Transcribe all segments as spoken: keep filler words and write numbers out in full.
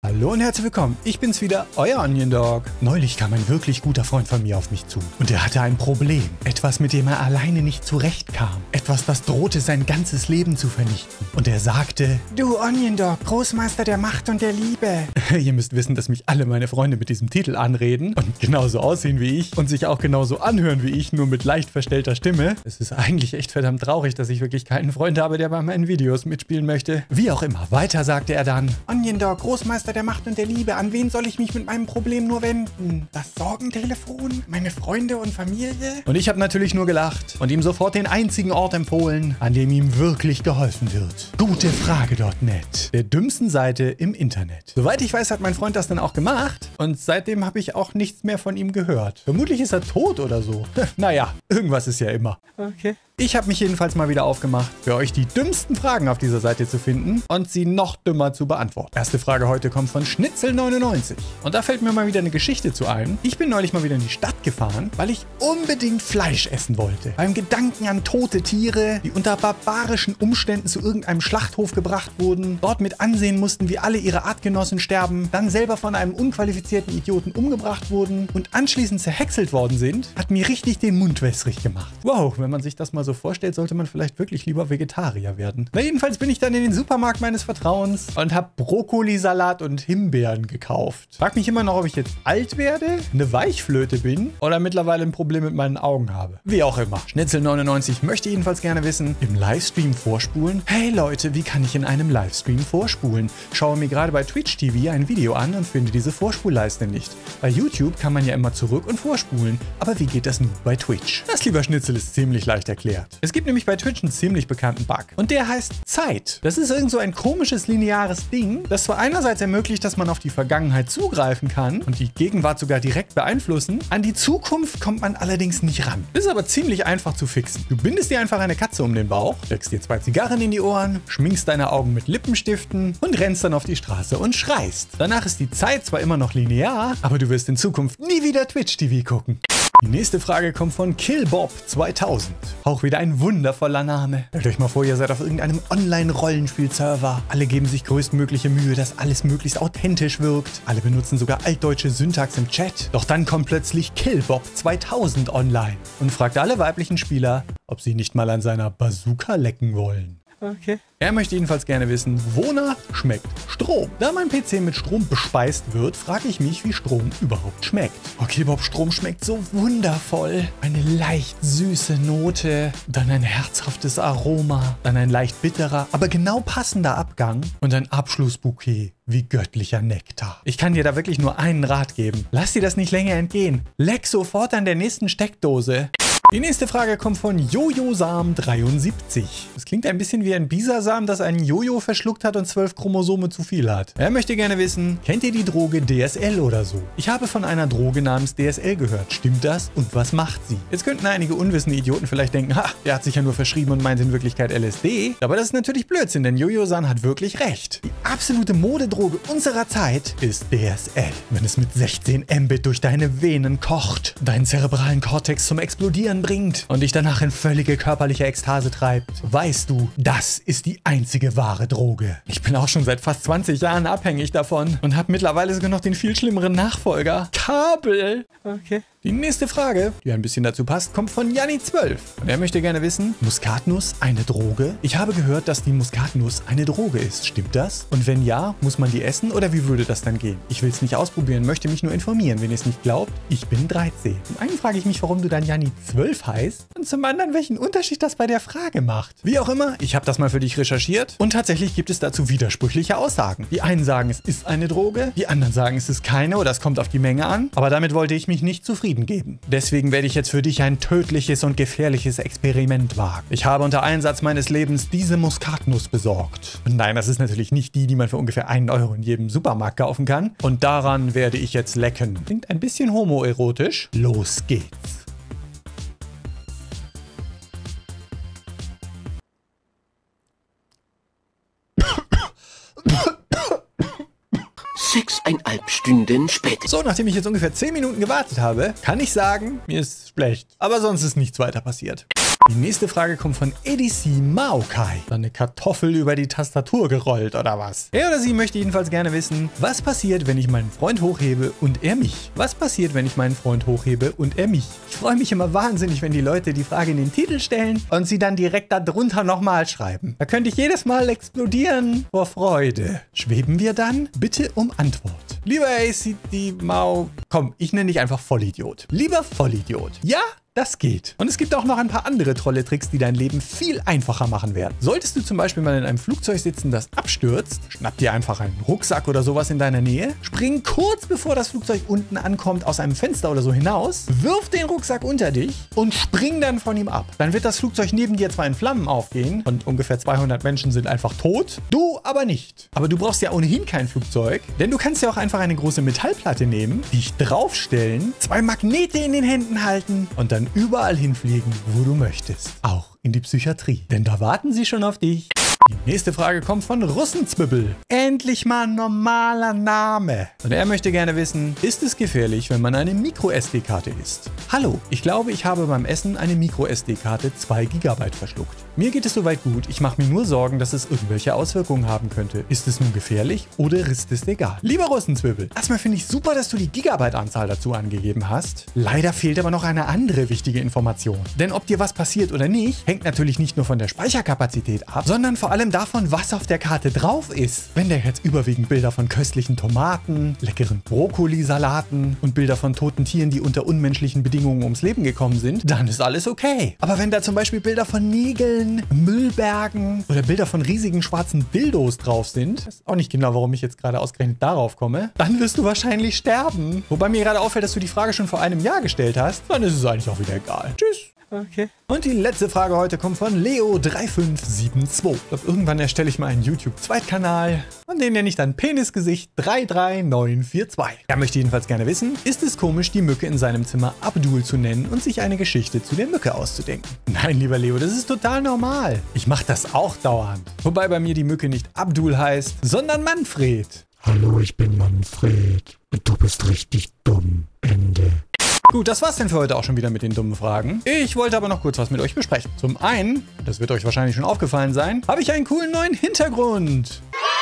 Hallo und herzlich willkommen, ich bin's wieder, euer Onion Dog. Neulich kam ein wirklich guter Freund von mir auf mich zu und er hatte ein Problem. Etwas, mit dem er alleine nicht zurechtkam. Etwas, das drohte sein ganzes Leben zu vernichten. Und er sagte: Du Onion Dog, Großmeister der Macht und der Liebe. Ihr müsst wissen, dass mich alle meine Freunde mit diesem Titel anreden und genauso aussehen wie ich und sich auch genauso anhören wie ich, nur mit leicht verstellter Stimme. Es ist eigentlich echt verdammt traurig, dass ich wirklich keinen Freund habe, der bei meinen Videos mitspielen möchte. Wie auch immer, weiter sagte er dann: Onion Dog, Großmeister der Macht und der Liebe, an wen soll ich mich mit meinem Problem nur wenden? Das Sorgentelefon? Meine Freunde und Familie? Und ich habe natürlich nur gelacht und ihm sofort den einzigen Ort empfohlen, an dem ihm wirklich geholfen wird. Gutefrage Punkt net, der dümmsten Seite im Internet. Soweit ich weiß, hat mein Freund das dann auch gemacht und seitdem habe ich auch nichts mehr von ihm gehört. Vermutlich ist er tot oder so. Naja, irgendwas ist ja immer. Okay. Ich habe mich jedenfalls mal wieder aufgemacht, für euch die dümmsten Fragen auf dieser Seite zu finden und sie noch dümmer zu beantworten. Erste Frage heute kommt von Schnitzel neunundneunzig. Und da fällt mir mal wieder eine Geschichte zu ein. Ich bin neulich mal wieder in die Stadt gefahren, weil ich unbedingt Fleisch essen wollte. Beim Gedanken an tote Tiere, die unter barbarischen Umständen zu irgendeinem Schlachthof gebracht wurden, dort mit ansehen mussten, wie alle ihre Artgenossen sterben, dann selber von einem unqualifizierten Idioten umgebracht wurden und anschließend zerhäckselt worden sind, hat mir richtig den Mund wässrig gemacht. Wow, wenn man sich das mal so vorstellt, sollte man vielleicht wirklich lieber Vegetarier werden. Na jedenfalls bin ich dann in den Supermarkt meines Vertrauens und habe Brokkolisalat und Himbeeren gekauft. Frag mich immer noch, ob ich jetzt alt werde, eine Weichflöte bin oder mittlerweile ein Problem mit meinen Augen habe. Wie auch immer. Schnitzel neunundneunzig möchte jedenfalls gerne wissen, im Livestream vorspulen? Hey Leute, wie kann ich in einem Livestream vorspulen? Schaue mir gerade bei Twitch T V ein Video an und finde diese Vorspulleiste nicht. Bei YouTube kann man ja immer zurück und vorspulen. Aber wie geht das nun bei Twitch? Das, lieber Schnitzel, ist ziemlich leicht erklärt. Es gibt nämlich bei Twitch einen ziemlich bekannten Bug und der heißt Zeit. Das ist irgend so ein komisches lineares Ding, das zwar einerseits ermöglicht, dass man auf die Vergangenheit zugreifen kann und die Gegenwart sogar direkt beeinflussen, an die Zukunft kommt man allerdings nicht ran. Ist aber ziemlich einfach zu fixen. Du bindest dir einfach eine Katze um den Bauch, steckst dir zwei Zigarren in die Ohren, schminkst deine Augen mit Lippenstiften und rennst dann auf die Straße und schreist. Danach ist die Zeit zwar immer noch linear, aber du wirst in Zukunft nie wieder Twitch T V gucken. Die nächste Frage kommt von Killbob zweitausend. Auch wieder ein wundervoller Name. Stellt euch mal vor, ihr seid auf irgendeinem Online-Rollenspiel-Server. Alle geben sich größtmögliche Mühe, dass alles möglichst authentisch wirkt. Alle benutzen sogar altdeutsche Syntax im Chat. Doch dann kommt plötzlich Killbob zweitausend online und fragt alle weiblichen Spieler, ob sie nicht mal an seiner Bazooka lecken wollen. Okay. Er möchte jedenfalls gerne wissen, wonach schmeckt Strom? Da mein P C mit Strom bespeist wird, frage ich mich, wie Strom überhaupt schmeckt. Okay, Bob, Strom schmeckt so wundervoll. Eine leicht süße Note, dann ein herzhaftes Aroma, dann ein leicht bitterer, aber genau passender Abgang und ein Abschlussbouquet wie göttlicher Nektar. Ich kann dir da wirklich nur einen Rat geben. Lass dir das nicht länger entgehen. Leck sofort an der nächsten Steckdose. Die nächste Frage kommt von Jojosam dreiundsiebzig. Das klingt ein bisschen wie ein Bisasam, das einen Jojo verschluckt hat und zwölf Chromosome zu viel hat. Er möchte gerne wissen, kennt ihr die Droge D S L oder so? Ich habe von einer Droge namens D S L gehört. Stimmt das? Und was macht sie? Jetzt könnten einige unwissende Idioten vielleicht denken, ha, der hat sich ja nur verschrieben und meint in Wirklichkeit L S D. Aber das ist natürlich Blödsinn, denn Jojosan hat wirklich recht. Die absolute Modedroge unserer Zeit ist D S L. Wenn es mit sechzehn Mbit durch deine Venen kocht, deinen zerebralen Kortex zum Explodieren bringt und dich danach in völlige körperliche Ekstase treibt, weißt du, das ist die einzige wahre Droge. Ich bin auch schon seit fast zwanzig Jahren abhängig davon und habe mittlerweile sogar noch den viel schlimmeren Nachfolger. Kabel. Okay. Die nächste Frage, die ein bisschen dazu passt, kommt von Janni zwölf. Und er möchte gerne wissen, Muskatnuss eine Droge? Ich habe gehört, dass die Muskatnuss eine Droge ist. Stimmt das? Und wenn ja, muss man die essen oder wie würde das dann gehen? Ich will es nicht ausprobieren, möchte mich nur informieren. Wenn ihr es nicht glaubt, ich bin dreizehn. Zum einen frage ich mich, warum du dann Janni zwölf heißt und zum anderen, welchen Unterschied das bei der Frage macht. Wie auch immer, ich habe das mal für dich recherchiert und tatsächlich gibt es dazu widersprüchliche Aussagen. Die einen sagen, es ist eine Droge, die anderen sagen, es ist keine oder es kommt auf die Menge an. Aber damit wollte ich mich nicht zufrieden geben. Deswegen werde ich jetzt für dich ein tödliches und gefährliches Experiment wagen. Ich habe unter Einsatz meines Lebens diese Muskatnuss besorgt. Und nein, das ist natürlich nicht die, die man für ungefähr einen Euro in jedem Supermarkt kaufen kann. Und daran werde ich jetzt lecken. Klingt ein bisschen homoerotisch. Los geht's. Sechseinhalb Stunden später. So, nachdem ich jetzt ungefähr zehn Minuten gewartet habe, kann ich sagen, mir ist schlecht. Aber sonst ist nichts weiter passiert. Die nächste Frage kommt von A D C Maokai. Eine Kartoffel über die Tastatur gerollt oder was? Er oder sie möchte jedenfalls gerne wissen, was passiert, wenn ich meinen Freund hochhebe und er mich? Was passiert, wenn ich meinen Freund hochhebe und er mich? Ich freue mich immer wahnsinnig, wenn die Leute die Frage in den Titel stellen und sie dann direkt darunter nochmal schreiben. Da könnte ich jedes Mal explodieren vor Freude. Schweben wir dann? Bitte um Antwort. Lieber A C D Mao, komm, ich nenne dich einfach Vollidiot. Lieber Vollidiot. Ja? Das geht. Und es gibt auch noch ein paar andere tolle Tricks, die dein Leben viel einfacher machen werden. Solltest du zum Beispiel mal in einem Flugzeug sitzen, das abstürzt, schnapp dir einfach einen Rucksack oder sowas in deiner Nähe, spring kurz bevor das Flugzeug unten ankommt aus einem Fenster oder so hinaus, wirf den Rucksack unter dich und spring dann von ihm ab. Dann wird das Flugzeug neben dir zwar in Flammen aufgehen und ungefähr zweihundert Menschen sind einfach tot, du aber nicht. Aber du brauchst ja ohnehin kein Flugzeug, denn du kannst ja auch einfach eine große Metallplatte nehmen, dich draufstellen, zwei Magnete in den Händen halten und dann überall hinfliegen, wo du möchtest. Auch in die Psychiatrie. Denn da warten sie schon auf dich. Die nächste Frage kommt von Russenzwibbel. Endlich mal ein normaler Name. Und er möchte gerne wissen, ist es gefährlich, wenn man eine Micro-S D-Karte isst? Hallo, ich glaube, ich habe beim Essen eine Micro-S D-Karte zwei Gigabyte verschluckt. Mir geht es soweit gut, ich mache mir nur Sorgen, dass es irgendwelche Auswirkungen haben könnte. Ist es nun gefährlich oder ist es egal? Lieber Russenzwibbel, erstmal finde ich super, dass du die Gigabyte-Anzahl dazu angegeben hast. Leider fehlt aber noch eine andere wichtige Information. Denn ob dir was passiert oder nicht, hängt natürlich nicht nur von der Speicherkapazität ab, sondern vor allem davon, was auf der Karte drauf ist. Wenn da jetzt überwiegend Bilder von köstlichen Tomaten, leckeren Brokkolisalaten und Bilder von toten Tieren, die unter unmenschlichen Bedingungen ums Leben gekommen sind, dann ist alles okay. Aber wenn da zum Beispiel Bilder von Nägeln, Müllbergen oder Bilder von riesigen schwarzen Dildos drauf sind, ich weiß auch nicht genau, warum ich jetzt gerade ausgerechnet darauf komme, dann wirst du wahrscheinlich sterben. Wobei mir gerade auffällt, dass du die Frage schon vor einem Jahr gestellt hast, dann ist es eigentlich auch wieder egal. Tschüss. Okay. Und die letzte Frage heute kommt von Leo drei fünf sieben zwei. Ich glaube, irgendwann erstelle ich mal einen YouTube-Zweitkanal und den nenne ich dann Penisgesicht drei drei neun vier zwei. Er möchte jedenfalls gerne wissen, ist es komisch, die Mücke in seinem Zimmer Abdul zu nennen und sich eine Geschichte zu der Mücke auszudenken? Nein, lieber Leo, das ist total normal. Ich mache das auch dauernd. Wobei bei mir die Mücke nicht Abdul heißt, sondern Manfred. Hallo, ich bin Manfred und du bist richtig dumm. Ende. Gut, das war's denn für heute auch schon wieder mit den dummen Fragen. Ich wollte aber noch kurz was mit euch besprechen. Zum einen, das wird euch wahrscheinlich schon aufgefallen sein, habe ich einen coolen neuen Hintergrund.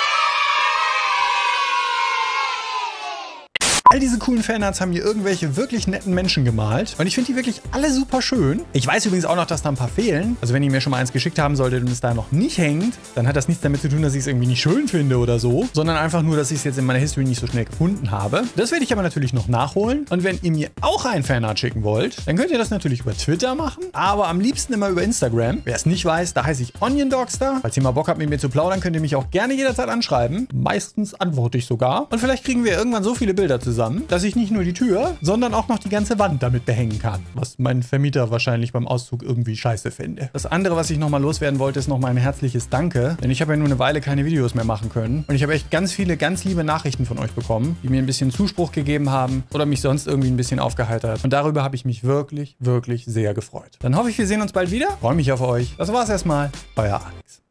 All diese coolen Fanarts haben hier irgendwelche wirklich netten Menschen gemalt. Und ich finde die wirklich alle super schön. Ich weiß übrigens auch noch, dass da ein paar fehlen. Also wenn ihr mir schon mal eins geschickt haben solltet und es da noch nicht hängt, dann hat das nichts damit zu tun, dass ich es irgendwie nicht schön finde oder so, sondern einfach nur, dass ich es jetzt in meiner History nicht so schnell gefunden habe. Das werde ich aber natürlich noch nachholen. Und wenn ihr mir auch ein Fanart schicken wollt, dann könnt ihr das natürlich über Twitter machen, aber am liebsten immer über Instagram. Wer es nicht weiß, da heiße ich OnionDogster. Falls ihr mal Bock habt, mit mir zu plaudern, könnt ihr mich auch gerne jederzeit anschreiben. Meistens antworte ich sogar. Und vielleicht kriegen wir irgendwann so viele Bilder zusammen, dass ich nicht nur die Tür, sondern auch noch die ganze Wand damit behängen kann. Was mein Vermieter wahrscheinlich beim Auszug irgendwie scheiße fände. Das andere, was ich nochmal loswerden wollte, ist nochmal ein herzliches Danke. Denn ich habe ja nur eine Weile keine Videos mehr machen können. Und ich habe echt ganz viele, ganz liebe Nachrichten von euch bekommen, die mir ein bisschen Zuspruch gegeben haben oder mich sonst irgendwie ein bisschen aufgeheitert. Und darüber habe ich mich wirklich, wirklich sehr gefreut. Dann hoffe ich, wir sehen uns bald wieder. Freue mich auf euch. Das war's erstmal. Euer Alex.